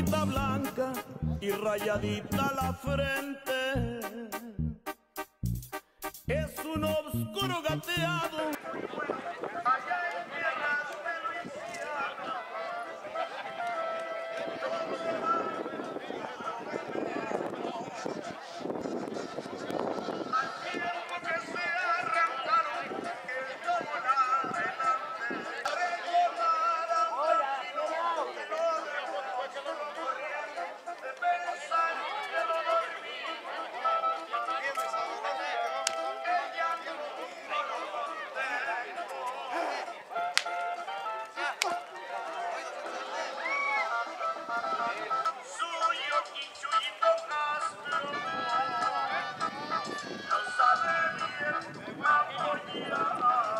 barbita blanca y rayadita la frente. Es un oscuro gateado. Allá en tierras de Luisiana. Al tiempo que se arrancaron, el tono adelante. Recordar a un que no de pensar que lo dormí. Suyo Quichuyito Castro no sabe bien apoyar.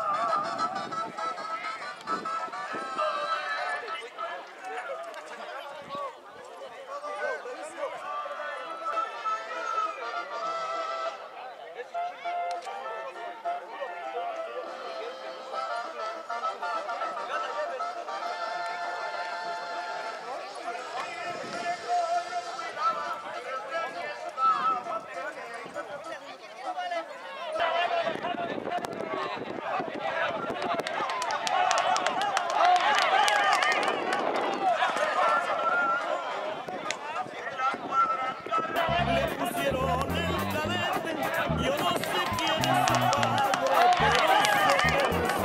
Le pusieron el cadete, yo no sé quién es su padre, pero sé que es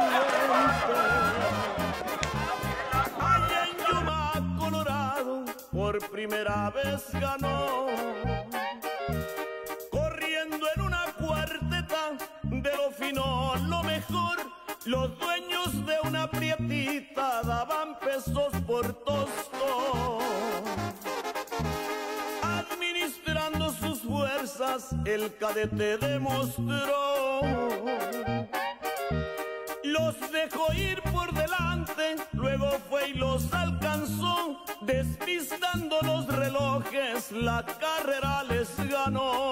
conveniente. Allá en Yuma, Colorado, por primera vez ganó, corriendo en una cuarteta de lo fino, lo mejor. Los dueños de una prietita daban pesos por tostón. Administrando sus fuerzas, el cadete demostró. Los dejó ir por delante, luego fue y los alcanzó. Despistando los relojes, la carrera les ganó.